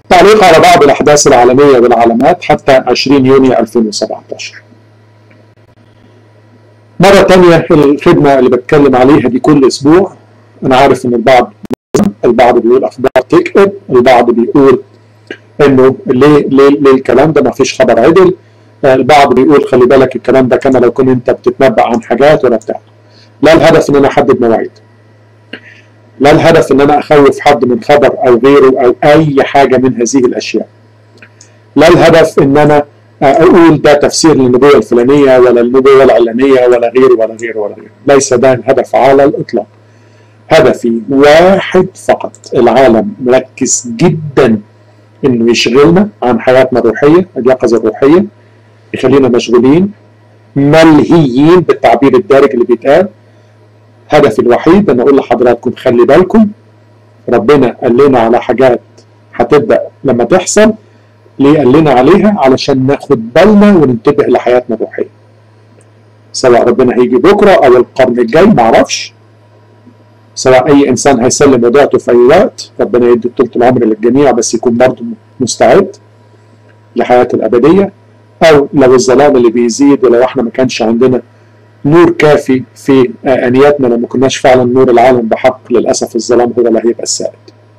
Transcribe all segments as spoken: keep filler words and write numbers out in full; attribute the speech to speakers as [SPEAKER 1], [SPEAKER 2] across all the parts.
[SPEAKER 1] تعليق على بعض الأحداث العالمية والعلامات حتى عشرين يونيو ألفين وسبعة عشر. مرة تانية الخدمة اللي بتكلم عليها دي كل أسبوع. أنا عارف إن البعض البعض بيقول أخبار تكذب، البعض بيقول إنه ليه ليه ليه الكلام ده ما فيش خبر عدل، البعض بيقول خلي بالك الكلام ده كما لو كنت أنت بتتنبأ عن حاجات ولا بتاع. لا الهدف إن أنا أحدد مواعيد، لا الهدف إن أنا أخوف حد من خبر أو غيره أو أي حاجة من هذه الأشياء. لا الهدف إن أنا أقول ده تفسير للنبوة الفلانية ولا النبوة العلانية ولا غيره ولا غيره ولا غيره. ليس ده الهدف على الإطلاق. هدفي واحد فقط، العالم مركز جدا إنه يشغلنا عن حياتنا الروحية، اليقظة الروحية، يخلينا مشغولين ملهيين بالتعبير الدارج اللي بيتقال. هدفي الوحيد أن أقول لحضراتكم خلي بالكم، ربنا قال لنا على حاجات هتبدأ لما تحصل. ليه قال لنا عليها؟ علشان ناخد بالنا وننتبه لحياتنا الروحية. سواء ربنا هيجي بكرة أو القرن الجاي معرفش، سواء أي إنسان هيسلم وديعته في أي وقت، ربنا يدي طولة العمر للجميع بس يكون برضه مستعد لحياة الأبدية. أو لو الظلام اللي بيزيد ولو احنا ما كانش عندنا نور كافي في آنياتنا، لما كناش فعلا نور العالم بحق، للأسف الظلام هو اللي هيبقى السائد.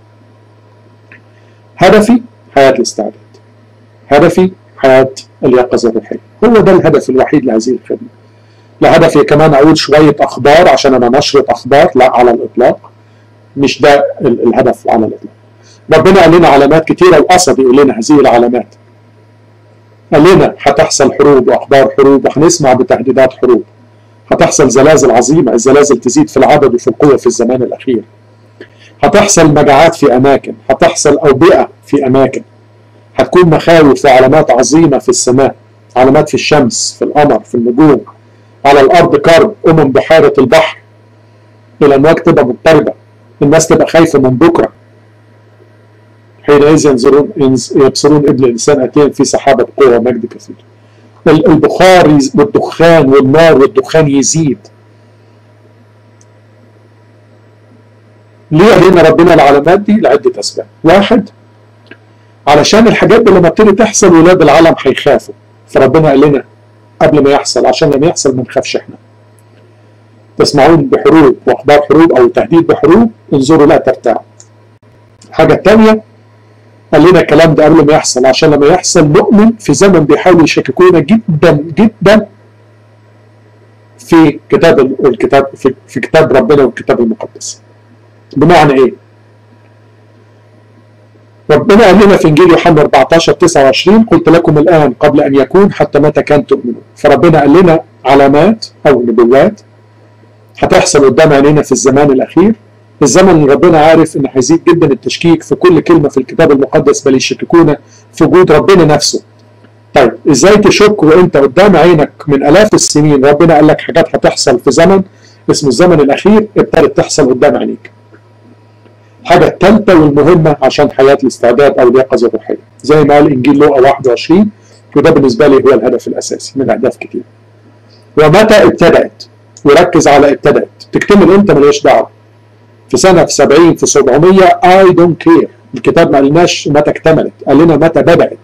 [SPEAKER 1] هدفي حياة الاستعداد، هدفي حياة اليقظة الروحية، هو ده الهدف الوحيد لهذه الخدمة. لا هدفي كمان أقول شوية أخبار عشان أنا نشرة أخبار، لا على الإطلاق، مش ده الهدف على الإطلاق. ربنا قال لنا علامات كتيرة وقصد يقول لنا هذه العلامات. قال لنا هتحصل حروب وأخبار حروب، وهنسمع بتهديدات حروب، هتحصل زلازل عظيمة، الزلازل تزيد في العدد وفي القوة في الزمان الأخير، هتحصل مجاعات في أماكن، هتحصل أوبئة في أماكن، هتكون مخاوف وعلامات عظيمة في السماء، علامات في الشمس، في القمر، في النجوم، على الأرض كرب، أمم بحيرة البحر، الأمواج تبقى مضطربة، الناس تبقى خايفة من بكرة. حينئذ ينظرون يبصرون ابن الإنسان آتيا في سحابة قوة ومجد كثير. البخار والدخان والنار والدخان يزيد. ليه قال لنا ربنا العلامات دي؟ لعدة أسباب. واحد، علشان الحاجات دي لما تبتدي تحصل ولاد العالم هيخافوا، فربنا قال لنا قبل ما يحصل عشان لما يحصل ما نخافش احنا. تسمعون بحروب واخبار حروب او تهديد بحروب، انظروا لا ترتاعوا. الحاجه الثانيه قال لنا الكلام ده قبل ما يحصل عشان لما يحصل نؤمن في زمن بيحاولوا يشككونا جدا جدا في كتاب الكتاب في, في كتاب ربنا والكتاب المقدس. بمعنى ايه؟ ربنا قال لنا في انجيل يوحنا أربعة عشر تسعة وعشرين قلت لكم الان قبل ان يكون حتى متى كان تؤمنون. فربنا قال لنا علامات او نبوات هتحصل قدام عينينا في الزمان الاخير، الزمن اللي ربنا عارف ان هيزيد جدا التشكيك في كل كلمه في الكتاب المقدس، بل يشككونا في وجود ربنا نفسه. طيب ازاي تشك وانت قدام عينك من الاف السنين ربنا قال لك حاجات هتحصل في زمن اسمه الزمن الاخير ابتدت تحصل قدام عينيك. الحاجه الثالثه والمهمه عشان حياه الاستعداد او اليقظه الروحيه، زي ما قال انجيل لوقا واحد وعشرين، وده بالنسبه لي هو الهدف الاساسي من اهداف كتير. ومتى ابتدات؟ وركز على ابتدات، تكتمل امتى ماليش دعوه. في سنه في سبعين في سبعمية اي دونت كير، الكتاب ما قالناش متى اكتملت، قال لنا متى بدات.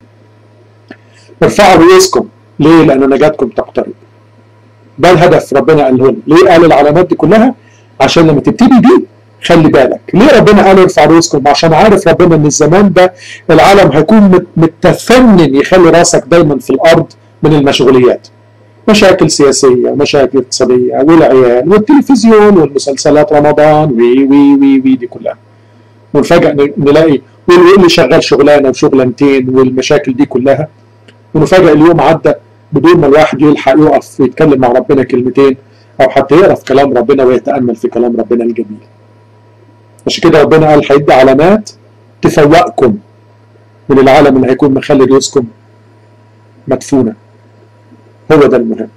[SPEAKER 1] ارفعوا رؤوسكم، ليه؟ لان نجاتكم تقترب. ده الهدف ربنا قاله لنا. ليه قال العلامات دي كلها؟ عشان لما تبتدي دي خلي بالك. ليه ربنا قال ارفع رؤوسكم؟ عشان عارف ربنا ان الزمان ده العالم هيكون متفنن يخلي راسك دايما في الارض من المشغوليات، مشاكل سياسيه ومشاكل اقتصاديه والعيال والتلفزيون والمسلسلات رمضان وي وي وي وي دي كلها، ونفاجئ نلاقي واللي شغال شغلانه وشغلانتين والمشاكل دي كلها، ونفاجئ اليوم عدى بدون ما الواحد يلحق يقف ويتكلم مع ربنا كلمتين او حتى يقرا في كلام ربنا ويتامل في كلام ربنا الجميل. عشان كده ربنا قال هيدي علامات تفوقكم من العالم اللي هيكون مخلي رؤوسكم مدفونه. هو ده المهم.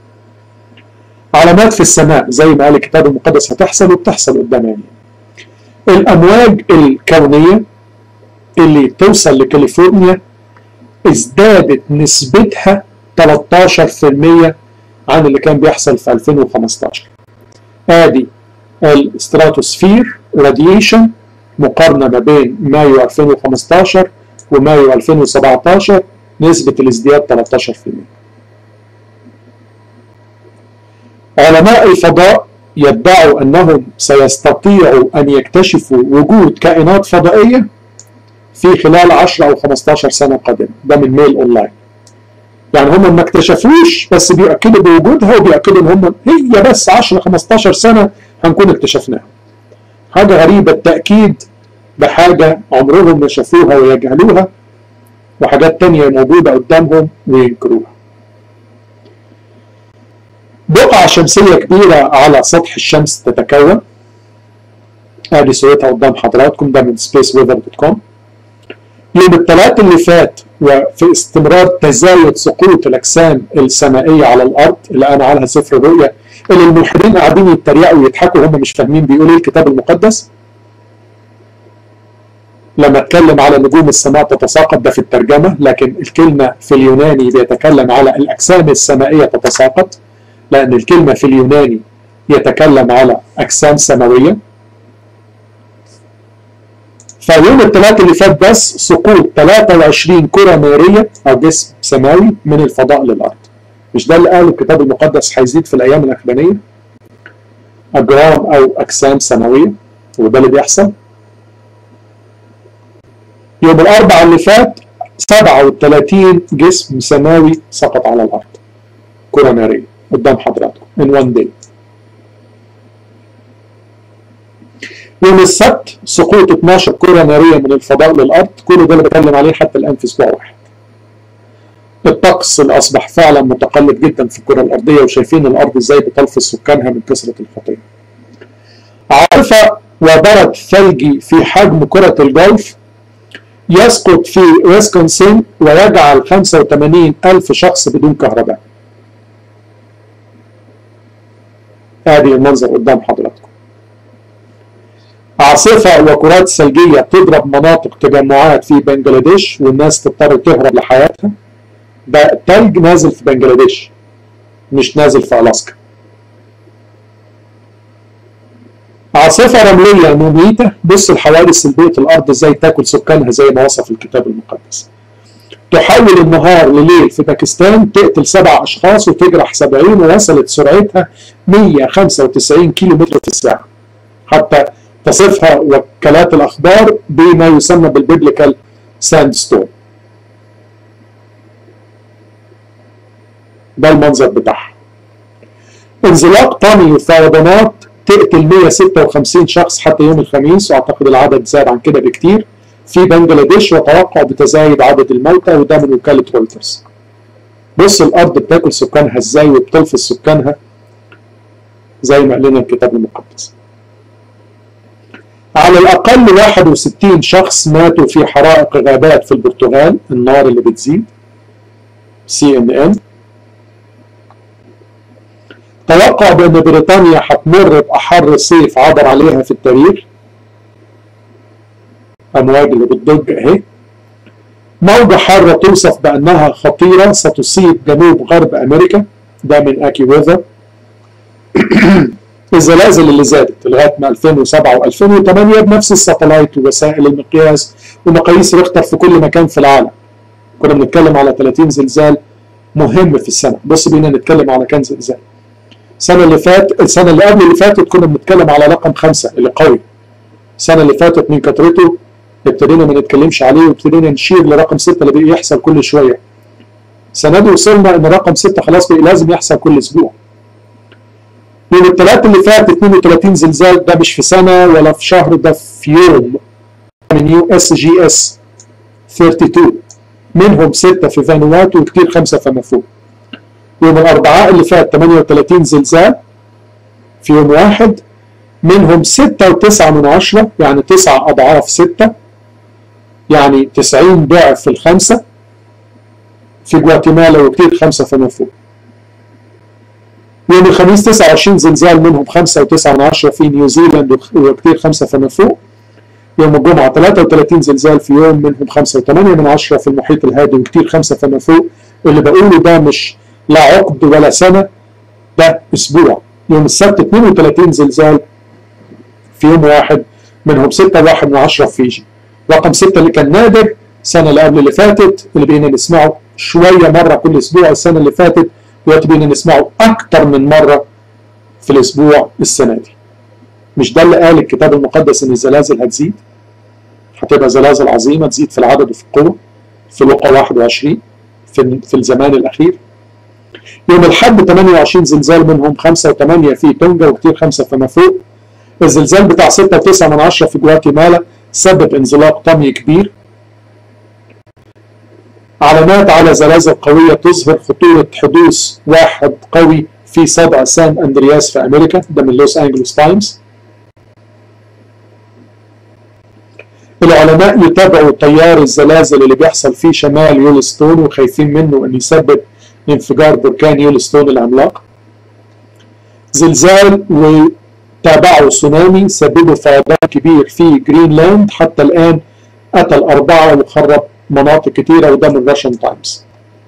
[SPEAKER 1] علامات في السماء زي ما قال الكتاب المقدس هتحصل وبتحصل قدام عينينا. الامواج الكونيه اللي توصل لكاليفورنيا ازدادت نسبتها ثلاثة عشر بالمية عن اللي كان بيحصل في ألفين وخمستاشر. ادي الستراتوسفير راديشن مقارنه ما بين مايو ألفين وخمستاشر ومايو ألفين وسبعتاشر نسبة الازدياد ثلاثة عشر بالمئة. علماء الفضاء يدعوا أنهم سيستطيعوا أن يكتشفوا وجود كائنات فضائية في خلال عشرة أو خمسة عشر سنة قادمة. ده من ميل أونلاين. يعني هم ما اكتشفوش بس بيأكدوا بوجودها وبيأكدوا ان هم هي بس عشرة خمسة عشر سنة هنكون اكتشفناها. حاجة غريبة التأكيد بحاجة عمرهم ما شافوها ويجهلوها، وحاجات تانية موجودة قدامهم وينكروها. بقعة شمسية كبيرة على سطح الشمس تتكون. ادي صورتها قدام حضراتكم، ده من سبيس ويذر دوت كوم. يوم الثلاث اللي فات وفي استمرار تزايد سقوط الاجسام السمائيه على الارض اللي قام عليها سفر الرؤيا، اللي الملحدين قاعدين يتريقوا ويضحكوا وهم مش فاهمين بيقول ايه الكتاب المقدس. لما اتكلم على نجوم السماء تتساقط ده في الترجمه، لكن الكلمه في اليوناني بيتكلم على الاجسام السمائيه تتساقط، لان الكلمه في اليوناني يتكلم على اجسام سماويه. فيوم الثلاث اللي فات بس سقوط ثلاثة وعشرين كرة نارية أو جسم سماوي من الفضاء للأرض. مش ده اللي قاله الكتاب المقدس هيزيد في الأيام الأخرانية؟ أجرام أو أجسام سماوية، وده اللي بيحصل. يوم الأربعاء اللي فات سبعة وثلاثين جسم سماوي سقط على الأرض، كرة نارية قدام حضراتكم in one day. يوم السبت سقوط اثناشر كرة نارية من الفضاء للأرض. كل ده اللي بتكلم عليه حتى الآن في أسبوع واحد. الطقس اللي أصبح فعلا متقلب جدا في الكرة الأرضية، وشايفين الأرض إزاي بتلفظ سكانها من كثرة الخطية. عاصفة وبرد ثلجي في حجم كرة الجولف يسقط في ويسكونسين ويجعل خمسة وثمانين ألف شخص بدون كهرباء. هذه المنظر قدام حضراتكم. عاصفة وكرات ثلجية تضرب مناطق تجمعات في بنجلاديش والناس تضطر تهرب لحياتها. ده تلج نازل في بنجلاديش مش نازل في ألاسكا. عاصفة رملية مميتة. بص الحوادث البيئة الأرض ازاي تاكل سكانها زي ما وصف الكتاب المقدس. تحول النهار لليل في باكستان، تقتل سبع أشخاص وتجرح سبعين، ووصلت سرعتها مئة وخمسة وتسعين كيلو متر في الساعة. حتى تصفها وكالات الأخبار بما يسمى بالبيبليكال ساند ستورم. ده المنظر بتاعها. انزلاق طمي وفيضانات تقتل مئة وستة وخمسين شخص حتى يوم الخميس، واعتقد العدد زاد عن كده بكتير في بنجلاديش، وتوقع بتزايد عدد الموتى، وده من وكالة رويترز. بص الأرض بتاكل سكانها ازاي وبتلفظ سكانها زي ما قال لنا الكتاب المقدس. على الأقل واحد وستين شخص ماتوا في حرائق غابات في البرتغال، النار اللي بتزيد. سي إن إن توقع بأن بريطانيا هتمر بأحر صيف عبر عليها في التاريخ. أمواج اللي بتضج أهي. موجة حارة توصف بأنها خطيرة ستصيب جنوب غرب أمريكا، ده من أكي ويذر. الزلازل اللي زادت لغايه ما ألفين وسبعة وألفين وثمانية بنفس الساتلايت ووسائل المقياس ومقاييس ريختر في كل مكان في العالم. كنا بنتكلم على ثلاثين زلزال مهم في السنه. بص بينا نتكلم على كام زلزال. السنه اللي فات السنه اللي قبل اللي فاتت كنا بنتكلم على رقم خمسه اللي قوي. السنه اللي فاتت من كثرته ابتدينا ما نتكلمش عليه وابتدينا نشير لرقم سته اللي بقى يحصل كل شويه. السنه دي وصلنا ان رقم سته خلاص بقى لازم يحصل كل اسبوع. يوم الثلاث اللي فات اثنين وثلاثين زلزال، ده مش في سنه ولا في شهر، ده في يوم، من يو اس جي اس اثنين وثلاثين، منهم سته في فانواتو وكتير خمسه فما فوق. يوم الاربعاء اللي فات ثمانية وثلاثين زلزال في يوم واحد، منهم ستة وتسعة من عشرة، يعني تسعة اضعاف ستة، يعني تسعين ضعف في الخمسه في جواتيمالا وكتير خمسه فما فوق. يوم الخميس تسعة وعشرين زلزال، منهم خمسة وتسعة من عشرة في نيوزيلاند وكتير خمسة فما فوق. يوم الجمعة ثلاثة وثلاثين زلزال في يوم، منهم خمسة وثمانية من عشرة في المحيط الهادي وكتير خمسة فما فوق. اللي بقوله ده مش لا عقد ولا سنة، ده أسبوع. يوم السبت اثنين وثلاثين زلزال في يوم واحد، منهم ستة وواحد من عشرة في فيجي. رقم ستة اللي كان نادر السنة اللي قبل اللي فاتت اللي بقينا نسمعه شوية مرة كل أسبوع السنة اللي فاتت، دلوقتي بقينا نسمعه أكتر من مرة في الأسبوع السنة دي. مش ده اللي قال الكتاب المقدس إن الزلازل هتزيد؟ هتبقى زلازل عظيمة تزيد في العدد وفي القوة في لوقا واحد وعشرين في في الزمان الأخير. يوم الحد ثمانية وعشرين زلزال، منهم خمسة وثمانية في تونجا وكتير خمسة فما فوق. الزلزال بتاع ستة وتسعة من عشرة في جواتيمالا سبب انزلاق طمي كبير. علامات على زلازل قوية تظهر خطورة حدوث واحد قوي في صدع سان أندرياس في أمريكا، ده من لوس أنجلوس تايمز. العلماء يتابعوا تيار الزلازل اللي بيحصل في شمال يولستون وخايفين منه أن يسبب انفجار بركان يولستون العملاق. زلزال وتابعوا تسونامي سببوا فيضان كبير في جرينلاند، حتى الآن قتل أربعة وخرب مناطق كتيرة، وده من راشن تايمز.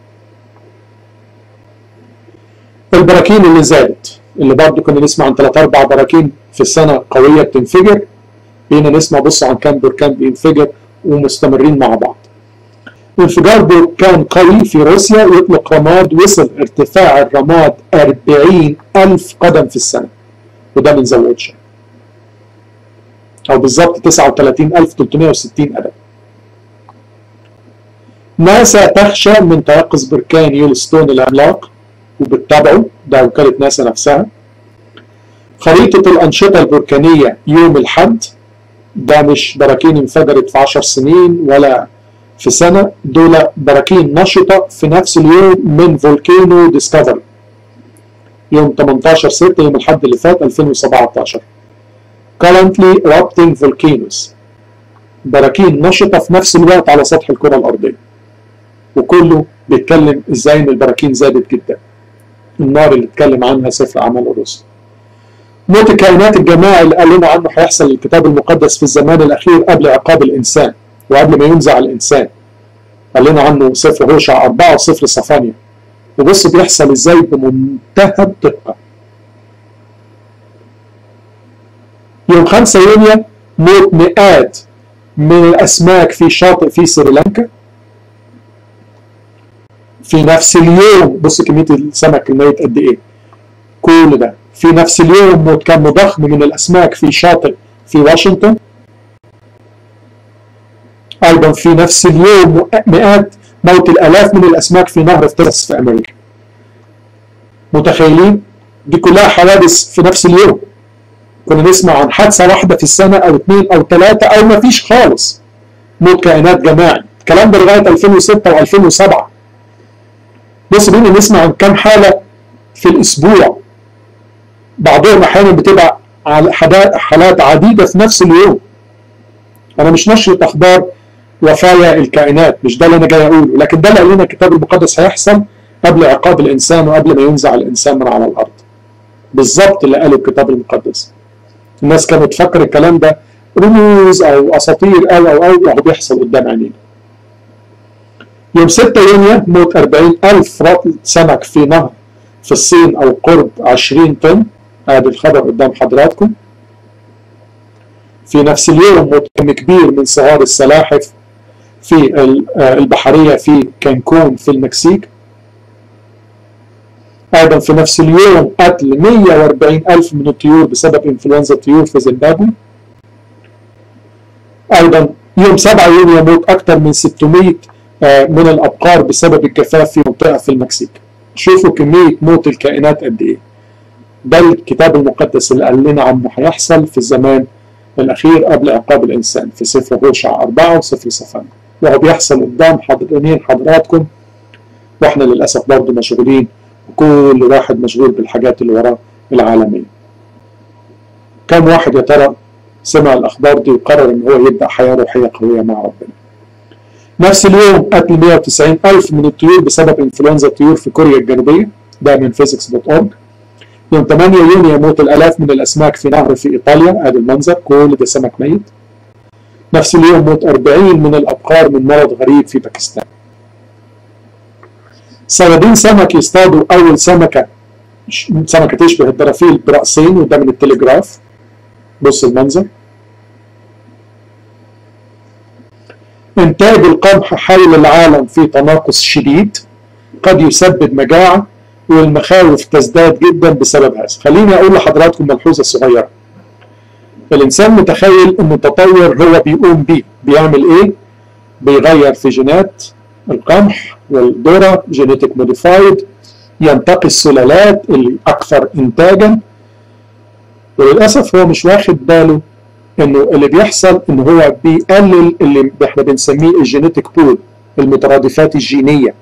[SPEAKER 1] البراكين اللي زادت، اللي برضه كنا نسمع عن ثلاث أربع براكين في السنة قوية بتنفجر، بقينا نسمع بص عن كام بركان بينفجر ومستمرين مع بعض. انفجار بركان قوي في روسيا يطلق رماد، وصل ارتفاع الرماد أربعين ألف قدم في السنة، وده من زوجها، أو بالظبط تسعة وثلاثين ألف وثلاثمائة وستين قدم. ناسا تخشى من تيقظ بركان يولستون العملاق وبتتابعه، ده وكالة ناسا نفسها. خريطة الأنشطة البركانية يوم الحد، ده مش براكين انفجرت في عشر سنين ولا في سنة، دول براكين نشطة في نفس اليوم من فولكانو ديسكفري يوم ثمانية عشر ستة يوم الحد اللي فات ألفين وسبعة عشر. currently erupting volcanoes، براكين نشطة في نفس الوقت على سطح الكرة الأرضية، وكله بيتكلم ازاي ان البراكين زادت جدا. النار اللي اتكلم عنها سفر أعمال الرسل. موت الكائنات الجماعي اللي قال لنا عنه هيحصل الكتاب المقدس في الزمان الأخير قبل عقاب الإنسان وقبل ما ينزع الإنسان، قال لنا عنه سفر هوشع أربعة وسفر صفانيا. وبص بيحصل ازاي بمنتهى الدقة. يوم خمسة يونيو موت مئات من الأسماك في شاطئ في سريلانكا في نفس اليوم. بص كمية السمك الميت قد إيه، كل ده في نفس اليوم. موت كم ضخم من الأسماك في شاطئ في واشنطن. أيضا في نفس اليوم مئات موت الآلاف من الأسماك في نهر تكساس في أمريكا. متخيلين؟ دي كلها حوادث في نفس اليوم. كنا نسمع عن حادثة واحدة في السنة أو اثنين أو ثلاثة أو ما فيش خالص موت كائنات جماعي. الكلام ده لغاية ألفين وستة وألفين وسبعة. بص بينا نسمع عن كم حالة في الأسبوع، بعضهم أحيانا بتبقى حالات عديدة في نفس اليوم. أنا مش نشرة أخبار وفايا الكائنات، مش ده اللي أنا جاي أقوله، لكن ده اللي قال لنا الكتاب المقدس هيحصل قبل عقاب الإنسان وقبل ما ينزع الإنسان من على الأرض. بالظبط اللي قاله الكتاب المقدس. الناس كانت تفكر الكلام ده رموز أو أساطير أو أو أو وهو بيحصل قدام عينينا. يوم ستة يونيو موت أربعين ألف رطل سمك في نهر في الصين أو قرب عشرين طن. هذا الخبر قدام حضراتكم. في نفس اليوم موت كم كبير من صغار السلاحف في البحرية في كانكون في المكسيك. أيضا في نفس اليوم قتل مئة وأربعين ألف من الطيور بسبب إنفلونزا الطيور في زيمبابوي. أيضا يوم سبعة يونيو موت أكثر من ستمئة من الأبقار بسبب الجفاف في منطقة في المكسيك. شوفوا كمية موت الكائنات قد إيه. ده الكتاب المقدس اللي قال لنا عنه هيحصل في الزمان الأخير قبل عقاب الإنسان في سفر هوشع أربعة وسفر صفانيا، وهو بيحصل قدام حضرين حضراتكم، وإحنا للأسف برضه مشغولين، وكل واحد مشغول بالحاجات اللي وراه العالمية. كم واحد يا ترى سمع الأخبار دي وقرر إن هو يبدأ حياة روحية قوية مع ربنا؟ نفس اليوم قتل مئة وتسعين ألف من الطيور بسبب إنفلونزا الطيور في كوريا الجنوبية، ده من فيزيكس دوت أورج. يوم ثمانية يونيو موت الآلاف من الأسماك في نهر في إيطاليا، هذا المنظر كل ده سمك ميت. نفس اليوم موت أربعين من الأبقار من مرض غريب في باكستان. صيادين سمك يصطادوا أول سمكة، سمكة تشبه الدرافيل برأسين، وده من التليجراف. بص المنظر. إنتاج القمح حول العالم في تناقص شديد قد يسبب مجاعة، والمخاوف تزداد جدا بسبب هذا. خليني أقول لحضراتكم ملحوظة صغيرة. الإنسان متخيل إن التطور هو بيقوم بيه، بيعمل إيه؟ بيغير في جينات القمح والذرة، جينيتك موديفايد، ينتقي السلالات اللي أكثر إنتاجا، وللأسف هو مش واخد باله إنه اللي بيحصل إنه هو بيقلل اللي إحنا بنسميه الجينيتك بول، المترادفات الجينية.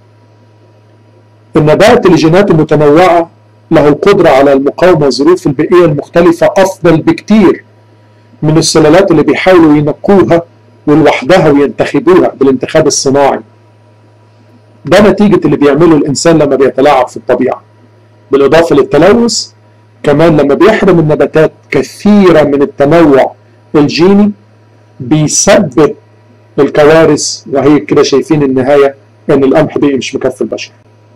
[SPEAKER 1] النبات الجينات المتنوعة له القدرة على المقاومة الظروف البيئية المختلفة أفضل بكتير من السلالات اللي بيحاولوا ينقوها ولوحدها وينتخبوها بالانتخاب الصناعي. ده نتيجة اللي بيعمله الإنسان لما بيتلاعب في الطبيعة، بالإضافة للتلوث كمان لما بيحرم النباتات كثيرا من التنوع الجيني بيسبب الكوارث، وهي كده شايفين النهاية إن القمح بيئي مش مكفي البشر.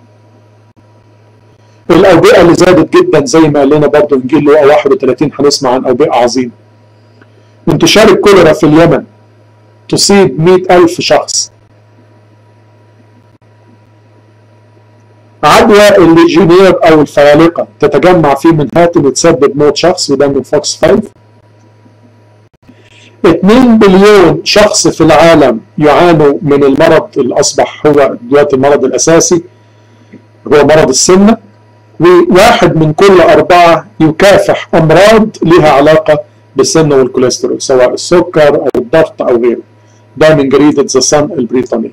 [SPEAKER 1] الأوبئة اللي زادت جدا زي ما قال لنا برضه إنجيل لوقا واحد وثلاثين، هنسمع عن أوبئة عظيمة. انتشار الكوليرا في اليمن تصيب مئة ألف شخص. عدوى الليجيونير أو الفيالقة تتجمع في منهاتن وتسبب موت شخص، وده من فوكس خمسة. اثنين بليون شخص في العالم يعانوا من المرض اللي أصبح هو دلوقتي المرض الأساسي، هو مرض السمنة، وواحد من كل أربعة يكافح أمراض لها علاقة بالسمنة والكوليسترول، سواء السكر أو الضغط أو غيره. ده من جريدة ذا صن البريطانية.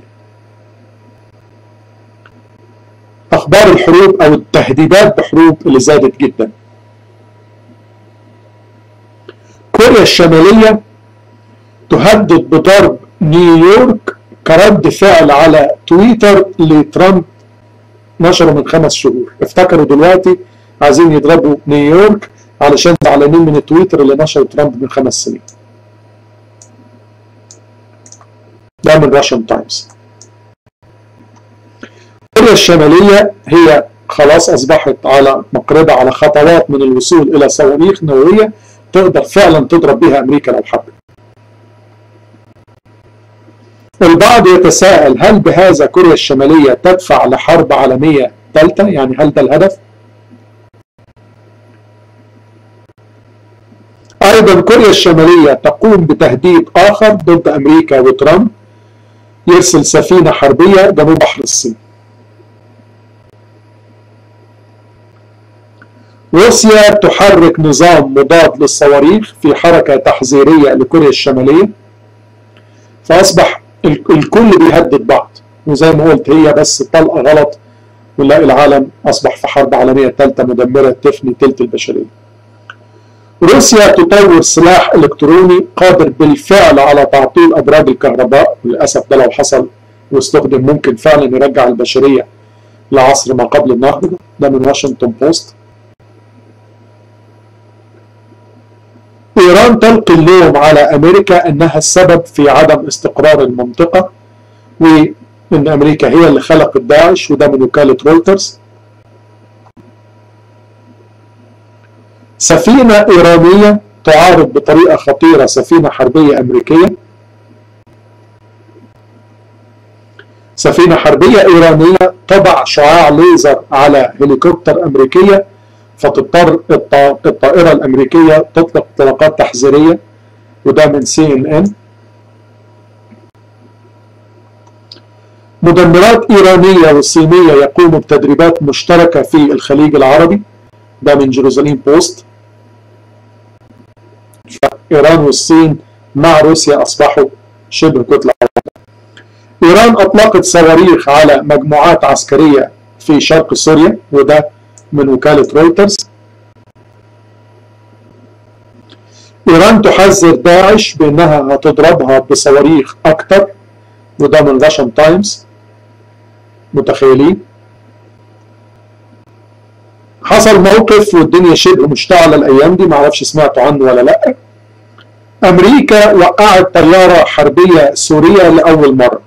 [SPEAKER 1] أخبار الحروب أو التهديدات بحروب اللي زادت جدا. كوريا الشمالية تهدد بضرب نيويورك كرد فعل على تويتر لترامب نشره من خمس شهور. افتكروا دلوقتي عايزين يضربوا نيويورك علشان زعلانين من التويتر اللي نشره ترامب من خمس سنين. ده من راشن تايمز. كوريا الشمالية هي خلاص أصبحت على مقربة على خطوات من الوصول إلى صواريخ نووية تقدر فعلا تضرب بها أمريكا لو حبت. البعض يتساءل هل بهذا كوريا الشمالية تدفع لحرب عالمية ثالثة؟ يعني هل ده الهدف؟ أيضا كوريا الشمالية تقوم بتهديد آخر ضد أمريكا وترامب، يرسل سفينة حربية جنوب بحر الصين. روسيا تحرك نظام مضاد للصواريخ في حركة تحذيرية لكوريا الشمالية، فأصبح الكل بيهدد بعض، وزي ما قلت هي بس طلقة غلط ونلاقي العالم أصبح في حرب عالمية ثالثة مدمرة تفني ثلث البشرية. روسيا تطور سلاح إلكتروني قادر بالفعل على تعطيل أبراج الكهرباء، للأسف ده لو حصل واستخدم ممكن فعلا يرجع البشرية لعصر ما قبل النهضة. ده من واشنطن بوست. إيران تلقي اللوم على أمريكا أنها السبب في عدم استقرار المنطقة، وأن أمريكا هي اللي خلقت داعش، وده من وكالة رويترز. سفينة إيرانية تعارض بطريقة خطيرة سفينة حربية أمريكية. سفينة حربية إيرانية تضع شعاع ليزر على هليكوبتر أمريكية، فتضطر الطائرة الأمريكية تطلق اطلاقات تحذيرية، وده من سي إن إن. مدمرات إيرانية وصينية يقوموا بتدريبات مشتركة في الخليج العربي، ده من جيروزاليم بوست. إيران والصين مع روسيا أصبحوا شبه كتلة واحدة. إيران أطلقت صواريخ على مجموعات عسكرية في شرق سوريا، وده من وكالة رويترز. إيران تحذر داعش بأنها هتضربها بصواريخ أكتر، وده من راشن تايمز. متخيلين؟ حصل موقف والدنيا شبه مشتعلة الأيام دي، معرفش سمعتوا عنه ولا لأ. أمريكا وقعت طيارة حربية سورية لأول مرة.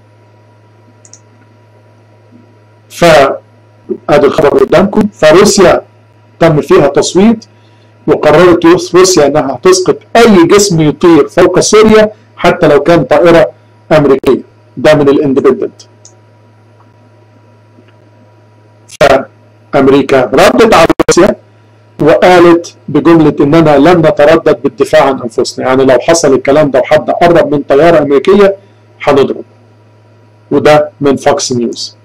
[SPEAKER 1] ف هذا الخبر قدامكم. فروسيا تم فيها تصويت، وقررت روسيا انها تسقط اي جسم يطير فوق سوريا حتى لو كان طائره امريكيه، ده من الاندبندنت. فامريكا ردت على روسيا وقالت بجمله اننا لن نتردد بالدفاع عن انفسنا، يعني لو حصل الكلام ده وحد قرب من طياره امريكيه هنضرب. وده من فوكس نيوز.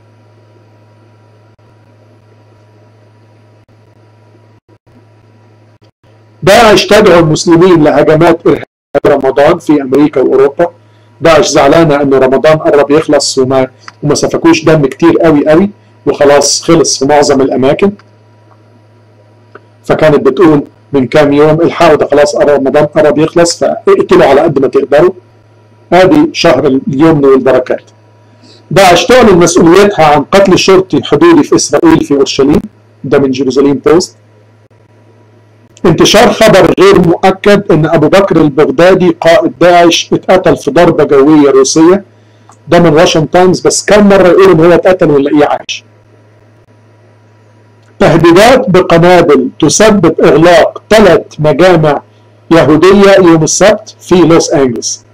[SPEAKER 1] داعش تدعو المسلمين لهجمات إرهابية رمضان في أمريكا وأوروبا. داعش زعلانة إن رمضان قرب يخلص وما وما سفكوش دم كتير قوي قوي وخلاص خلص في معظم الأماكن. فكانت بتقول من كام يوم الحقوا ده خلاص رمضان قرب يخلص فاقتلوا على قد ما تقدروا. هذه شهر اليمن والبركات. داعش تعلن مسؤوليتها عن قتل شرطي حدودي في إسرائيل في أورشليم. ده من جيروزاليم بوست. انتشار خبر غير مؤكد ان ابو بكر البغدادي قائد داعش اتقتل في ضربه جويه روسيه. ده من راشن تايمز، بس كم مره يقولوا ان هو اتقتل ونلاقيه عايش. تهديدات بقنابل تسبب اغلاق ثلاث مجامع يهوديه يوم السبت في لوس انجلوس.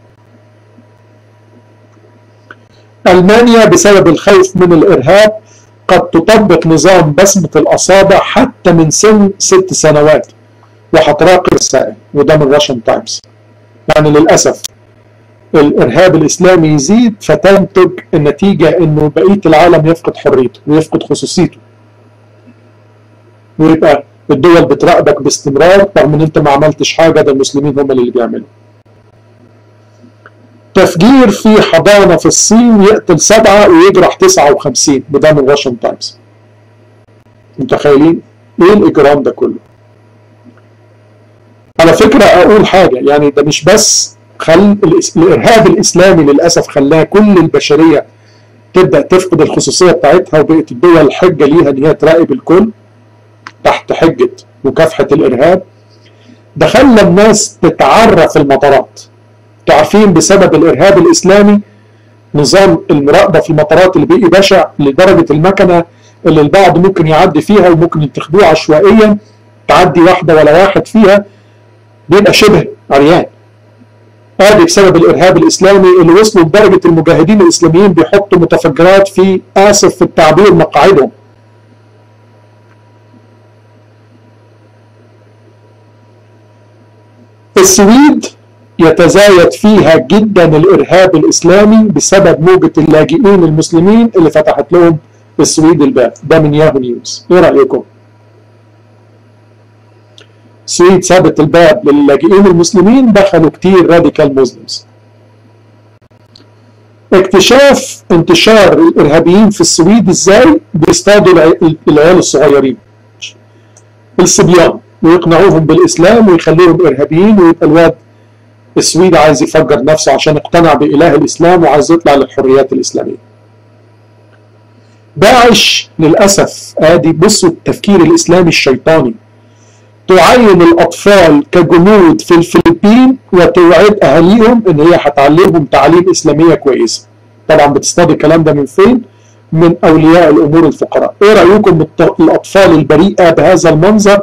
[SPEAKER 1] المانيا بسبب الخوف من الارهاب قد تطبق نظام بسمه الاصابع حتى من سن ست سنوات وهتراقب السائل. وده من راشن تايمز. يعني للأسف الإرهاب الإسلامي يزيد فتنتج النتيجة إنه بقية العالم يفقد حريته ويفقد خصوصيته، ويبقى الدول بتراقبك باستمرار رغم إن أنت ما عملتش حاجة، ده المسلمين هم اللي بيعملوا. تفجير في حضانة في الصين يقتل سبعة ويجرح تسعة وخمسين. وده من راشن تايمز. متخيلين إيه الإجرام ده كله؟ على فكرة أقول حاجة، يعني ده مش بس خل الإرهاب الإسلامي للأسف خلاه كل البشرية تبدأ تفقد الخصوصية بتاعتها وبقت الدول الحجة ليها إن هي تراقب الكل تحت حجة مكافحة الإرهاب. ده خلى الناس تتعرى في المطارات. تعرفين بسبب الإرهاب الإسلامي نظام المراقبة في المطارات اللي بقي بشع لدرجة المكنة اللي البعض ممكن يعدي فيها وممكن يتخذوها عشوائيا، تعدي واحدة ولا واحد فيها بيبقى شبه عريان. هذه بسبب الارهاب الاسلامي اللي وصلوا لدرجه المجاهدين الاسلاميين بيحطوا متفجرات في اسف في التعبير مقاعدهم. السويد يتزايد فيها جدا الارهاب الاسلامي بسبب موجه اللاجئين المسلمين اللي فتحت لهم السويد الباب. ده من ياهو نيوز. ايه رايكم؟ السويد سابت الباب للاجئين المسلمين، دخلوا كتير راديكال مسلمز. اكتشاف انتشار الارهابيين في السويد ازاي؟ بيصطادوا العيال الصغيرين الصبيان ويقنعوهم بالاسلام ويخلوهم ارهابيين، ويبقى الواد السويدي عايز يفجر نفسه عشان اقتنع باله الاسلام وعايز يطلع للحريات الاسلاميه. داعش للاسف ادي بصوا التفكير الاسلامي الشيطاني، تعين الأطفال كجنود في الفلبين وتوعد أهاليهم إن هي هتعلمهم تعليم إسلامية كويسة. طبعا بتصطدم الكلام ده من فين؟ من أولياء الأمور الفقراء. إيه رأيكم الأطفال البريئة بهذا المنظر؟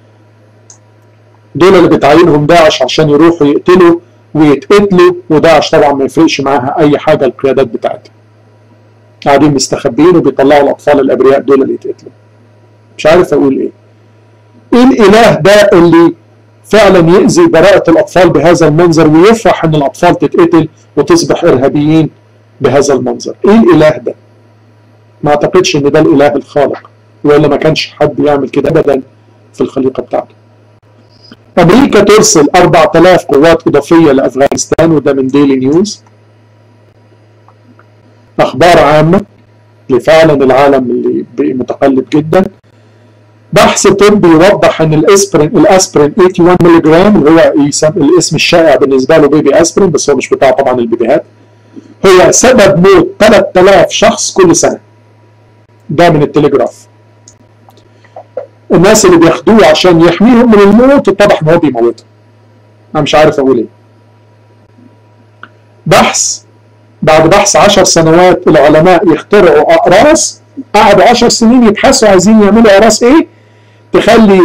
[SPEAKER 1] دول اللي بتعينهم داعش عشان يروحوا يقتلوا ويتقتلوا، وداعش طبعا ما يفرقش معاها أي حاجة القيادات بتاعتها. قاعدين مستخبين وبيطلعوا الأطفال الأبرياء دول اللي يتقتلوا. مش عارف أقول إيه. ايه الاله ده اللي فعلا يأذي براءة الاطفال بهذا المنظر ويفرح ان الاطفال تتقتل وتصبح ارهابيين بهذا المنظر؟ ايه الاله ده؟ ما اعتقدش ان ده الاله الخالق، ولا ما كانش حد يعمل كده ابدا في الخليقة بتاعته. امريكا ترسل أربعة آلاف قوات اضافية لافغانستان. وده من ديلي نيوز. اخبار عامة لفعلا العالم اللي بقي متقلب جدا. بحث طبي يوضح ان الاسبرين الاسبرين ثمانية وثمانين مللي جرام اللي هو الاسم الشائع بالنسبه له بيبي اسبرين، بس هو مش بتاع طبعا البيبيهات، هو سبب موت ثلاثة آلاف شخص كل سنه. ده من التليجراف. الناس اللي بياخدوه عشان يحميهم من الموت اتضح ان هو بيموتهم. انا مش عارف اقول ايه. بحث بعد بحث عشر سنوات العلماء يخترعوا اقراص، قعدوا عشر سنين يبحثوا عايزين يعملوا اقراص ايه تخلي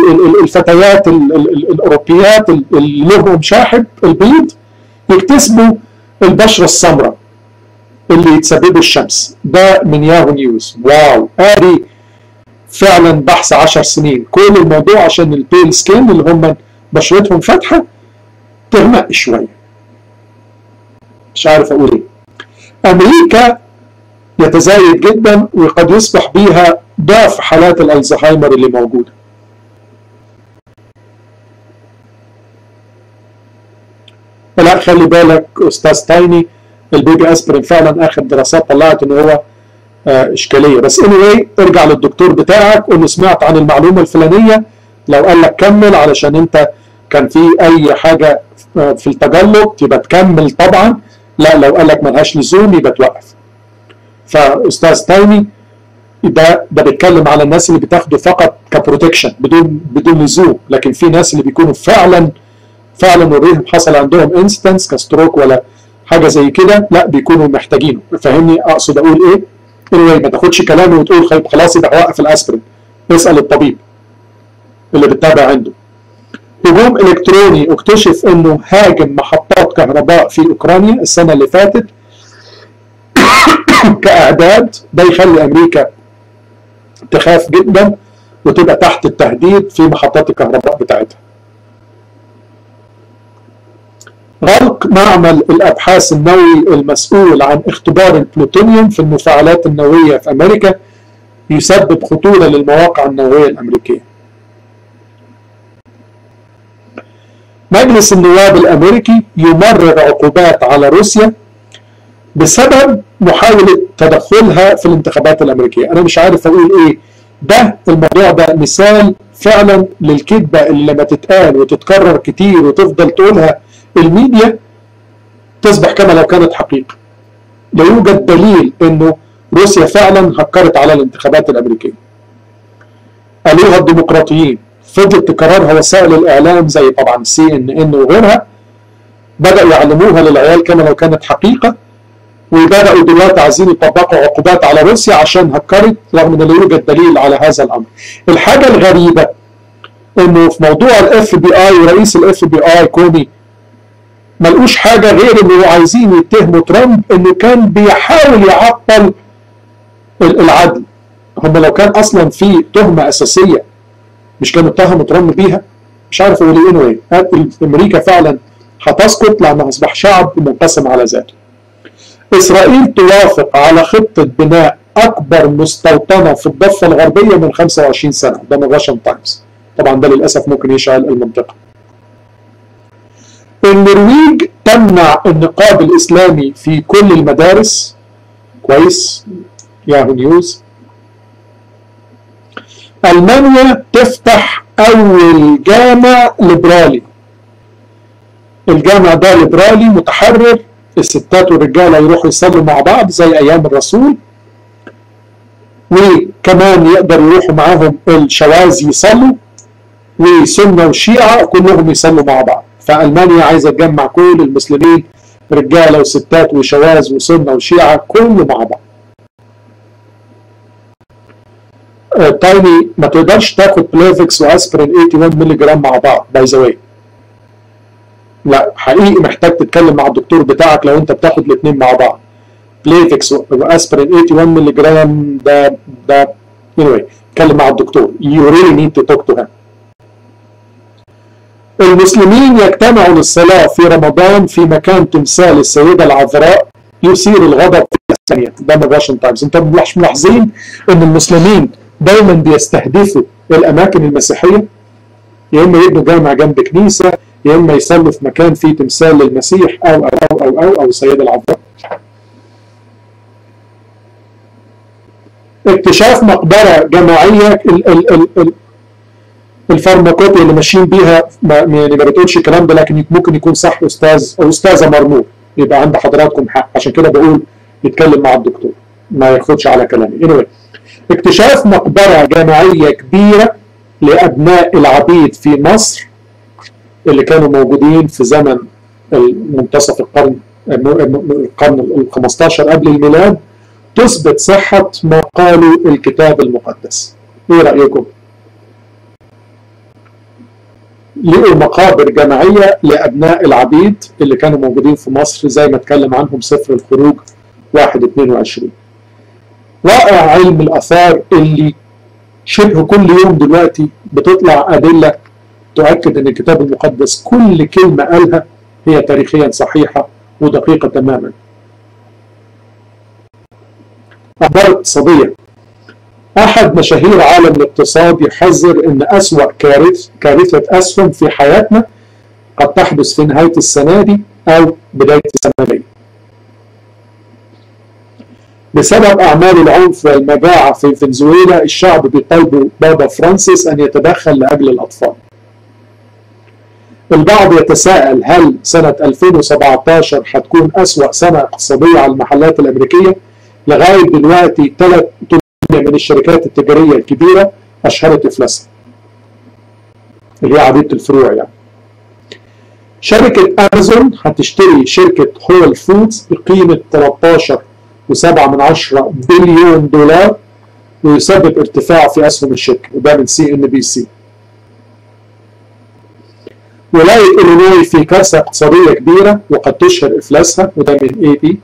[SPEAKER 1] الفتيات الاوروبيات اللي لهم شاحب البيض يكتسبوا البشرة السمراء اللي يتسببوا الشمس، ده من ياهو نيوز. واو، ادي فعلا بحث عشر سنين. كل الموضوع عشان البيل سكين اللي هم بشرتهم فاتحة تغمق شوية. مش عارف اقول ايه. امريكا يتزايد جدا وقد يصبح بيها ضعف حالات الالزهايمر اللي موجودة. لا خلي بالك استاذ تايني، البيبي اسبرين فعلا اخر دراسات طلعت ان هو آه اشكاليه. بس anyway ارجع للدكتور بتاعك قول له سمعت عن المعلومه الفلانيه، لو قال لك كمل علشان انت كان في اي حاجه في التجلط يبقى تكمل طبعا، لا لو قال لك ملهاش لزوم يبقى توقف. فاستاذ تايني ده ده بيتكلم على الناس اللي بتاخده فقط كبروتكشن بدون بدون لزوم، لكن في ناس اللي بيكونوا فعلا فعلا وريهم حصل عندهم انستنس كستروك ولا حاجه زي كده، لا بيكونوا محتاجينه. فاهمني اقصد اقول ايه؟ anyway ما تاخدش كلامي وتقول خلاص يبقى وقف الاسبرين، اسال الطبيب اللي بتتابع عنده. هجوم الكتروني اكتشف انه هاجم محطات كهرباء في اوكرانيا السنه اللي فاتت كاعداد، ده يخلي امريكا تخاف جدا وتبقى تحت التهديد في محطات الكهرباء بتاعتها. غلق معمل الابحاث النووي المسؤول عن اختبار البلوتونيوم في المفاعلات النوويه في امريكا يسبب خطوره للمواقع النوويه الامريكيه. مجلس النواب الامريكي يمرر عقوبات على روسيا بسبب محاوله تدخلها في الانتخابات الامريكيه. انا مش عارف اقول ايه، ده الموضوع ده مثال فعلا للكذبه اللي لما تتقال وتتكرر كتير وتفضل تقولها الميديا تصبح كما لو كانت حقيقة. لا يوجد دليل انه روسيا فعلا هكرت على الانتخابات الامريكية. قالوها الديمقراطيين، فضلت تكررها وسائل الاعلام زي طبعا سي ان ان وغيرها، بدأوا يعلموها للعيال كما لو كانت حقيقة، وبدأوا دلوقتي عايزين يطبقوا عقوبات على روسيا عشان هكرت رغم ان لا يوجد دليل على هذا الامر. الحاجة الغريبة انه في موضوع الاف بي اي ورئيس الاف بي اي كومي ما لقوش حاجة غير انه عايزين يتهموا ترامب انه كان بيحاول يعطل العدل. هم لو كان اصلا في تهمة اساسية مش كانوا اتهموا ترامب بيها؟ مش عارف اقول ايه. anyway امريكا فعلا هتسقط لانها اصبح شعب منقسم على ذاته. اسرائيل توافق على خطة بناء اكبر مستوطنة في الضفة الغربية من خمسة وعشرين سنة، ده من راشن تايمز. طبعا ده للاسف ممكن يشعل المنطقة. النرويج تمنع النقاب الإسلامي في كل المدارس. كويس، ياهو نيوز. ألمانيا تفتح أول جامع ليبرالي. الجامع ده ليبرالي متحرر، الستات والرجالة يروحوا يصلوا مع بعض زي أيام الرسول، وكمان يقدر يروحوا معاهم الشواذ يصلوا، وسنة وشيعة كلهم يصلوا مع بعض. فألمانيا عايزة تجمع كل المسلمين رجالة وستات وشواذ وسنة وشيعة كله مع بعض. آه تايني ما تقدرش تاخد بليفكس واسبرين ثمانية وثمانين مللي جرام مع بعض باي ذا واي. لا حقيقي محتاج تتكلم مع الدكتور بتاعك لو انت بتاخد الاثنين مع بعض. بليفكس واسبرين ثمانية وثمانين مللي جرام ده ده anyway اتكلم مع الدكتور. You really need to talk to him. المسلمين يجتمعوا للصلاة في رمضان في مكان تمثال السيدة العذراء يثير الغضب في الثانية. ده من راشن تايمز. انتوا مش ملاحظين ان المسلمين دايما بيستهدفوا الاماكن المسيحية؟ يا اما يبنوا جامع جنب كنيسة، يا اما يصلوا في مكان فيه تمثال للمسيح او او او او او, أو السيدة العذراء. اكتشاف مقبرة جماعية. ال ال ال ال الفارماكوبيا اللي ماشيين بيها ما يعني ما بتقولش الكلام ده، لكن ممكن يكون صح استاذ او استاذه مرمور، يبقى عند حضراتكم حق. عشان كده بقول يتكلم مع الدكتور ما ياخدش على كلامي. anyway اكتشاف مقبره جماعيه كبيره لابناء العبيد في مصر اللي كانوا موجودين في زمن منتصف القرن القرن ال خمستاشر قبل الميلاد، تثبت صحه ما قاله الكتاب المقدس. ايه رايكم؟ لقوا مقابر جماعية لأبناء العبيد اللي كانوا موجودين في مصر زي ما اتكلم عنهم سفر الخروج واحد اتنين وعشرين. رائع علم الآثار اللي شبه كل يوم دلوقتي بتطلع أدلة تؤكد أن الكتاب المقدس كل كلمة قالها هي تاريخيا صحيحة ودقيقة تماما. أخبار اقتصادية. أحد مشاهير عالم الاقتصاد يحذر أن أسوأ كارث كارثة أسهم في حياتنا قد تحدث في نهاية السنة دي أو بداية السنة الجاية. بسبب أعمال العنف والمجاعة في فنزويلا الشعب بيطالبوا بابا فرانسيس أن يتدخل لأجل الأطفال. البعض يتساءل هل سنة ألفين وسبعتاشر هتكون أسوأ سنة اقتصادية على المحلات الأمريكية؟ لغاية دلوقتي ثلاث من الشركات التجارية الكبيرة أشهرت إفلاسها اللي هي عديدة الفروع. يعني شركة أمازون هتشتري شركة هول فودز بقيمة تلتاشر وسبعة من عشرة بليون دولار ويسبب ارتفاع في أسهم الشركة، وده من سي إن بي سي. ولاية إلينوي في كارثة اقتصادية كبيرة وقد تشهر إفلاسها، وده من إيه بي.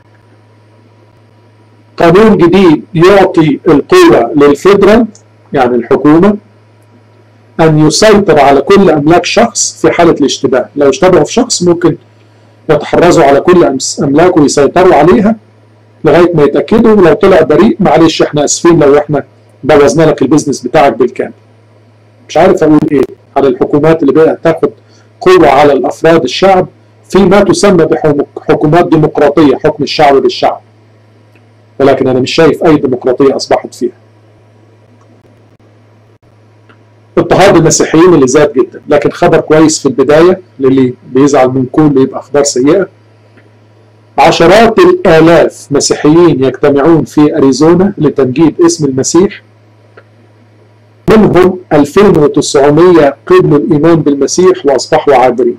[SPEAKER 1] قانون جديد يعطي القوة للفيدرال يعني الحكومة أن يسيطر على كل أملاك شخص في حالة الاشتباه. لو اشتبهوا في شخص ممكن يتحرزوا على كل أملاكه ويسيطروا عليها لغاية ما يتأكدوا، ولو طلع بريء معلش احنا أسفين لو احنا بوظنا لك البيزنس بتاعك بالكامل. مش عارف أقول إيه على الحكومات اللي بقى تاخد قوة على الأفراد الشعب فيما تسمى بحكومات ديمقراطية، حكم الشعب بالشعب، ولكن أنا مش شايف أي ديمقراطية أصبحت فيها. اضطهاد المسيحيين اللي زاد جدا، لكن خبر كويس في البداية للي بيزعل من كل يبقى أخبار سيئة. عشرات الآلاف مسيحيين يجتمعون في أريزونا لتمجيد اسم المسيح، منهم ألفين وتسعمية قبلوا الإيمان بالمسيح وأصبحوا عابرين.